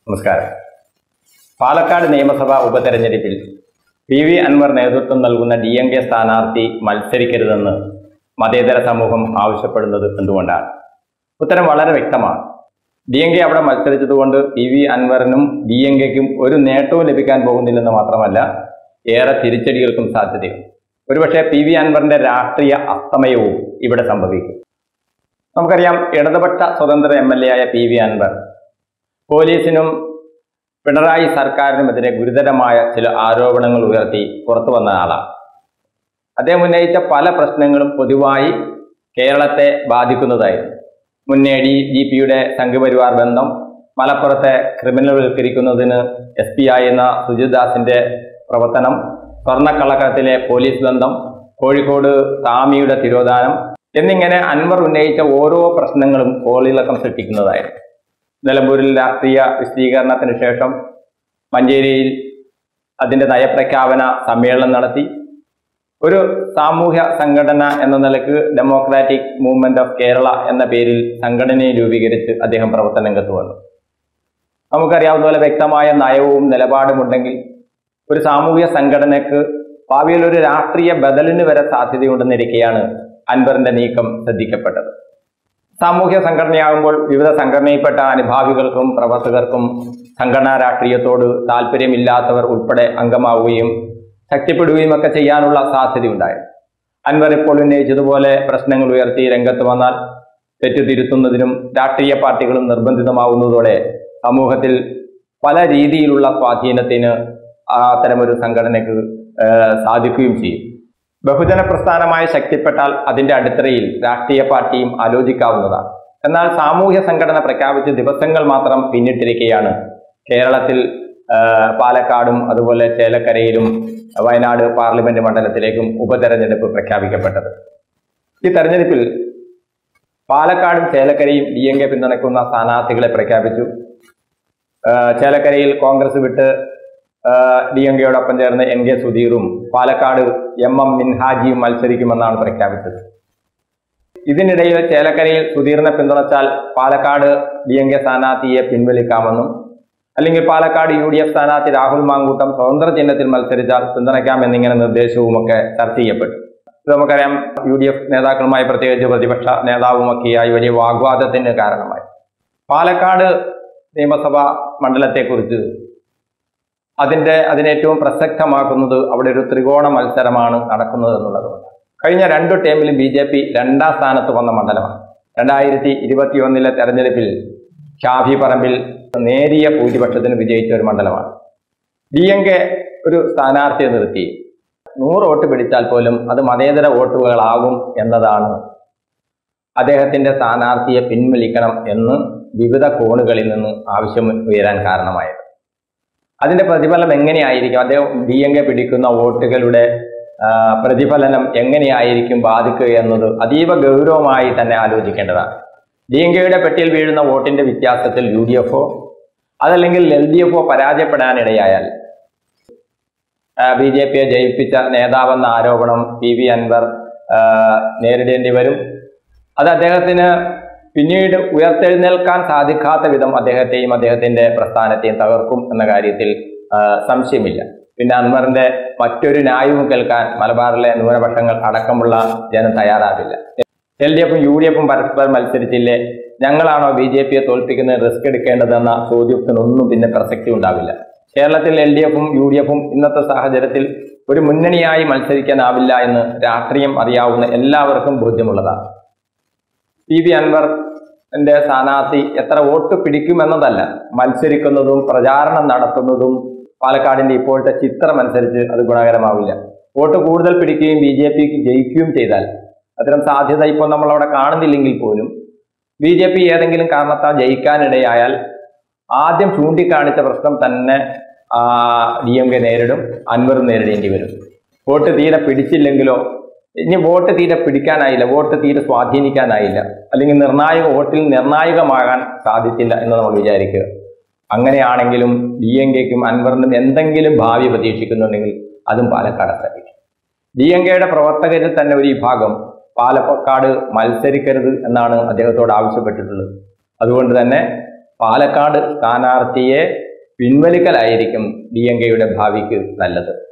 നമസ്കാരം. പാലക്കാട് നിയമസഭാ ഉപതെരഞ്ഞെടുപ്പിൽ PV അൻവർ നേതൃത്വം നൽകുന്ന DMK സ്ഥാനാർത്ഥി മത്സരിക്കരുതെന്ന് മതേതര സമൂഹം ആവശ്യപ്പെടുന്നത് എന്തുകൊണ്ടാണ്? ഉത്തരം വളരെ വ്യക്തമാണ്. DMK അവിടെ മത്സരിച്ചതുകൊണ്ട് PV അൻവറിനും DMKയ്ക്കും ഒരു നേട്ടവും ലഭിക്കാൻ പോകുന്നില്ലെന്ന് മാത്രമല്ല, ഏറെ തിരിച്ചടികൾക്കും സാധ്യതയുണ്ട്. ഒരുപക്ഷെ PV അൻവറിന്റെ രാഷ്ട്രീയ അസ്തമയവും ഇവിടെ സംഭവിക്കും. നമുക്കറിയാം, ഇടതുപക്ഷ സ്വതന്ത്ര MLA ആയ PV അൻവർ പോലീസിനും പിണറായി സർക്കാരിനുമെതിരെ ഗുരുതരമായ ചില ആരോപണങ്ങൾ ഉയർത്തി പുറത്തു വന്ന ആളാണ്. അദ്ദേഹം ഉന്നയിച്ച പല പ്രശ്നങ്ങളും പൊതുവായി കേരളത്തെ ബാധിക്കുന്നതായിരുന്നു. മുൻ ADGPയുടെ സംഘപരിവാർ ബന്ധം, മലപ്പുറത്തെ ക്രിമിനൽവൽക്കരിക്കുന്നതിന് SP ആയിരുന്ന സുജിത് ദാസിന്റെ പ്രവർത്തനം, സ്വർണ്ണക്കള്ളക്കടത്തിലെ പോലീസ് ബന്ധം, കോഴിക്കോട് താമിയുടെ തിരോധാനം എന്നിങ്ങനെ അൻവർ ഉന്നയിച്ച ഓരോ പ്രശ്നങ്ങളും കോളിളക്കം സൃഷ്ടിക്കുന്നതായിരുന്നു. നിലമ്പൂരിൽ രാഷ്ട്രീയ വിശദീകരണത്തിന് ശേഷം മഞ്ചേരിയിൽ അതിൻ്റെ നയപ്രഖ്യാപന സമ്മേളനം നടത്തി. ഒരു സാമൂഹ്യ സംഘടന എന്ന നിലക്ക് ഡെമോക്രാറ്റിക് മൂവ്മെന്റ് ഓഫ് കേരള എന്ന പേരിൽ സംഘടനയെ രൂപീകരിച്ച് അദ്ദേഹം പ്രവർത്തന രംഗത്ത് വന്നു. നമുക്കറിയാവുന്ന പോലെ വ്യക്തമായ നയവും നിലപാടുമുണ്ടെങ്കിൽ ഒരു സാമൂഹ്യ സംഘടനയ്ക്ക് ഭാവിയിൽ ഒരു രാഷ്ട്രീയ ബദലിന് വരെ സാധ്യതയുണ്ടെന്നിരിക്കെയാണ് അൻവറിന്റെ നീക്കം ശ്രദ്ധിക്കപ്പെട്ടത്. സാമൂഹ്യ സംഘടനയാകുമ്പോൾ വിവിധ സംഘടനയിൽപ്പെട്ട അനുഭാവികൾക്കും പ്രവർത്തകർക്കും സംഘടനാ രാഷ്ട്രീയത്തോട് താല്പര്യമില്ലാത്തവർ ഉൾപ്പെടെ അംഗമാവുകയും ശക്തിപ്പെടുകയും ഒക്കെ ചെയ്യാനുള്ള സാധ്യതയുണ്ടായിരുന്നു. അൻവർ ഇപ്പോൾ ഉന്നയിച്ചതുപോലെ പ്രശ്നങ്ങൾ ഉയർത്തി രംഗത്ത് വന്നാൽ തെറ്റുതിരുത്തുന്നതിനും രാഷ്ട്രീയ പാർട്ടികളും നിർബന്ധിതമാവുന്നതോടെ സമൂഹത്തിൽ പല രീതിയിലുള്ള സ്വാധീനത്തിന് അത്തരമൊരു സംഘടനയ്ക്ക് സാധിക്കുകയും ചെയ്യും. ബഹുജന പ്രസ്ഥാനമായി ശക്തിപ്പെട്ടാൽ അതിന്റെ അടിത്തറയിൽ രാഷ്ട്രീയ പാർട്ടിയും ആലോചിക്കാവുന്നതാണ്. എന്നാൽ സാമൂഹ്യ സംഘടന പ്രഖ്യാപിച്ച് ദിവസങ്ങൾ മാത്രം പിന്നിട്ടിരിക്കെയാണ് കേരളത്തിൽ പാലക്കാടും അതുപോലെ ചേലക്കരയിലും വയനാട് പാർലമെന്റ് മണ്ഡലത്തിലേക്കും ഉപതെരഞ്ഞെടുപ്പ് പ്രഖ്യാപിക്കപ്പെട്ടത്. ഈ തെരഞ്ഞെടുപ്പിൽ പാലക്കാടും ചേലക്കരയും DMK പിന്തുണയ്ക്കുന്ന സ്ഥാനാർത്ഥികളെ പ്രഖ്യാപിച്ചു. ചേലക്കരയിൽ കോൺഗ്രസ് വിട്ട് DMKയോടൊപ്പം ചേർന്ന് NK സുധീറും പാലക്കാട് MM മിൻഹാജിയും മത്സരിക്കുമെന്നാണ് പ്രഖ്യാപിച്ചത്. ഇതിനിടയിൽ ചേലക്കരയിൽ സുധീറിനെ പിന്തുണച്ചാൽ പാലക്കാട് DMK സ്ഥാനാർത്ഥിയെ പിൻവലിക്കാമെന്നും, അല്ലെങ്കിൽ പാലക്കാട് UDF സ്ഥാനാർത്ഥി രാഹുൽ മാങ്കൂട്ടം സ്വതന്ത്ര ചിഹ്നത്തിൽ മത്സരിച്ചാൽ പിന്തുണയ്ക്കാമെന്നിങ്ങനെ നിർദ്ദേശവുമൊക്കെ ചർച്ച ചെയ്യപ്പെട്ടു. ഇത് നമുക്കറിയാം, UDF നേതാക്കളുമായി പ്രത്യേകിച്ച് പ്രതിപക്ഷ നേതാവുമൊക്കെയായി വലിയ വാഗ്വാദത്തിന് കാരണമായി. പാലക്കാട് നിയമസഭാ മണ്ഡലത്തെക്കുറിച്ച് അതിനെ ഏറ്റവും പ്രസക്തമാക്കുന്നത് അവിടെ ഒരു ത്രികോണ മത്സരമാണ് നടക്കുന്നത് എന്നുള്ളതുകൊണ്ട്. കഴിഞ്ഞ 2 ടേമിലും BJP 2ാം സ്ഥാനത്ത് വന്ന മണ്ഡലമാണ്. 2021 തെരഞ്ഞെടുപ്പിൽ ഷാഫി പറമ്പിൽ നേരിയ ഭൂരിപക്ഷത്തിന് വിജയിച്ച ഒരു മണ്ഡലമാണ്. DMK ഒരു സ്ഥാനാർത്ഥിയെ നിർത്തി 100 വോട്ട് പിടിച്ചാൽ പോലും അത് മതേതര വോട്ടുകളാകും എന്നതാണ് അദ്ദേഹത്തിന്റെ സ്ഥാനാർത്ഥിയെ പിൻവലിക്കണം എന്ന് വിവിധ കോണുകളിൽ നിന്ന് ആവശ്യം ഉയരാൻ കാരണമായത്. അതിന്റെ പ്രതിഫലനം എങ്ങനെയായിരിക്കും, അദ്ദേഹം DMK പിടിക്കുന്ന വോട്ടുകളുടെ പ്രതിഫലനം എങ്ങനെയായിരിക്കും ബാധിക്കുക എന്നത് അതീവ ഗൗരവമായി തന്നെ ആലോചിക്കേണ്ടതാണ്. DMKയുടെ പെട്ടിയിൽ വീഴുന്ന വോട്ടിന്റെ വ്യത്യാസത്തിൽ UDFO അതല്ലെങ്കിൽ LDFO പരാജയപ്പെടാനിടയായാൽ BJPയെ ജയിപ്പിച്ച നേതാവെന്ന ആരോപണം PV അൻവർ നേരിടേണ്ടി വരും. അത് അദ്ദേഹത്തിന് പിന്നീട് ഉയർത്തെഴുന്നേൽക്കാൻ സാധിക്കാത്ത വിധം അദ്ദേഹത്തെയും അദ്ദേഹത്തിന്റെ പ്രസ്ഥാനത്തെയും തകർക്കും എന്ന കാര്യത്തിൽ സംശയമില്ല. പിന്നെ അൻവറിന്റെ മറ്റൊരു ന്യായവും കേൾക്കാൻ മലബാറിലെ ന്യൂനപക്ഷങ്ങൾ അടക്കമുള്ള ജനം തയ്യാറാവില്ല. LDFും UDFും പരസ്പരം മത്സരിച്ചില്ലേ, ഞങ്ങളാണോ BJPയെ തോൽപ്പിക്കുന്നത് റിസ്ക് എടുക്കേണ്ടതെന്ന ചോദ്യത്തിനൊന്നും പിന്നെ പ്രസക്തി ഉണ്ടാവില്ല. കേരളത്തിൽ LDFും UDFും ഇന്നത്തെ സാഹചര്യത്തിൽ ഒരു മുന്നണിയായി മത്സരിക്കാനാവില്ല എന്ന് രാഷ്ട്രീയം അറിയാവുന്ന എല്ലാവർക്കും ബോധ്യമുള്ളതാണ്. PV അൻവറിന്റെ സ്ഥാനാർത്ഥി എത്ര വോട്ട് പിടിക്കുമെന്നതല്ല, മത്സരിക്കുന്നതും പ്രചാരണം നടത്തുന്നതും പാലക്കാടിന്റെ ഇപ്പോഴത്തെ ചിത്രം അനുസരിച്ച് അത് ഗുണകരമാവില്ല. വോട്ട് കൂടുതൽ പിടിക്കുകയും BJPക്ക് ജയിക്കുകയും ചെയ്താൽ, അത്തരം സാധ്യത ഇപ്പോൾ നമ്മളവിടെ കാണുന്നില്ലെങ്കിൽ പോലും BJP ഏതെങ്കിലും കാരണത്താൽ ജയിക്കാനിടയായാൽ ആദ്യം ചൂണ്ടിക്കാണിച്ച പ്രശ്നം തന്നെ DMK നേരിടും, അൻവറും നേരിടേണ്ടി വരും. വോട്ട് തീരെ പിടിച്ചില്ലെങ്കിലോ, ഇനി വോട്ട് തീരെ പിടിക്കാനായില്ല, വോട്ട് തീരെ സ്വാധീനിക്കാനായില്ല, അല്ലെങ്കിൽ വോട്ടിൽ നിർണായകമാകാൻ സാധിച്ചില്ല എന്ന് നമ്മൾ വിചാരിക്കുക. അങ്ങനെയാണെങ്കിലും DMKയ്ക്കും അൻവറിനും എന്തെങ്കിലും ഭാവി പ്രതീക്ഷിക്കുന്നുണ്ടെങ്കിൽ അതും പാലക്കാട് സാധിക്കും. DMKയുടെ പ്രവർത്തകരിൽ തന്നെ ഒരു വിഭാഗം പാലക്കാട് മത്സരിക്കരുത് എന്നാണ് അദ്ദേഹത്തോട് ആവശ്യപ്പെട്ടിട്ടുള്ളത്. അതുകൊണ്ട് തന്നെ പാലക്കാട് സ്ഥാനാർത്ഥിയെ പിൻവലിക്കലായിരിക്കും DMK-യുടെ ഭാവിക്ക് നല്ലത്.